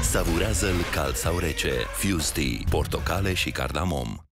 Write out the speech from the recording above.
Savurează-l cald sau rece. Fuze Tea, portocale și cardamom.